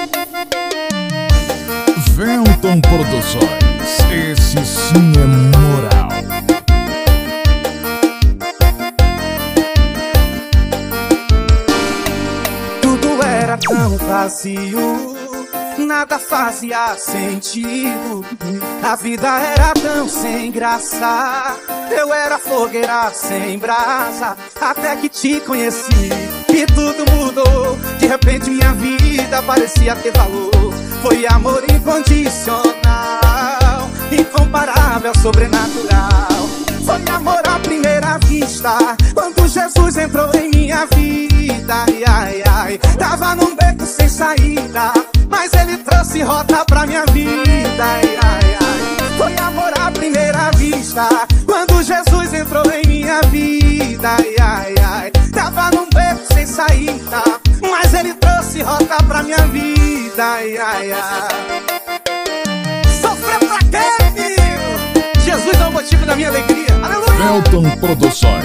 Velton Produções, esse sim é moral. Tudo era tão vazio, nada fazia sentido. A vida era tão sem graça, eu era fogueira sem brasa. Até que te conheci e tudo mudou. De repente minha vida parecia ter valor. Foi amor incondicional, incomparável, sobrenatural. Foi amor à primeira vista, quando Jesus entrou em minha vida. Ai, ai, ai. Tava num beco sem saída, mas ele trouxe rota pra minha vida. Ai, ai, ai. Foi amor à primeira vista, quando Jesus entrou em minha vida. Ai, ai, ai. Tava num beco sem saída, mas ele trouxe rota pra minha vida. Ai, ai, ai. Sofreu pra quê, menino? Jesus é o motivo da minha alegria. Aleluia! Velton Produções.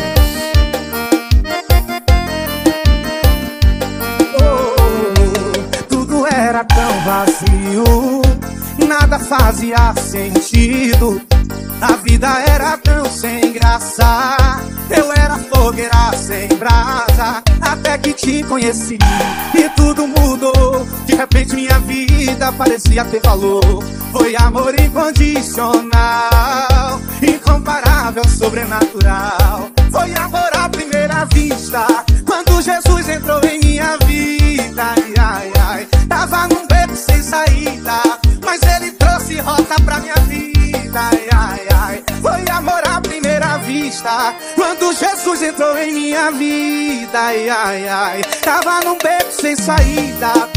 Tudo era tão vazio, nada fazia sentido. A vida era tão sem graça, eu era fogueira sem brasa. Até que te conheci e tudo mudou. De repente minha vida parecia ter valor. Foi amor incondicional, incomparável, sobrenatural. Foi amor à primeira vista, quando Jesus entrou em minha vida. Ai, ai, ai. Tava num beco sem saída, mas ele trouxe rota pra minha vida. Ai, ai, ai. Foi amor à primeira vista, quando Jesus entrou em minha vida. Ai, ai, ai. Tava num beco sem saída,